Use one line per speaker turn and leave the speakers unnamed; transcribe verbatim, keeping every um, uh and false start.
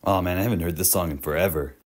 Oh man, I haven't heard this song in forever.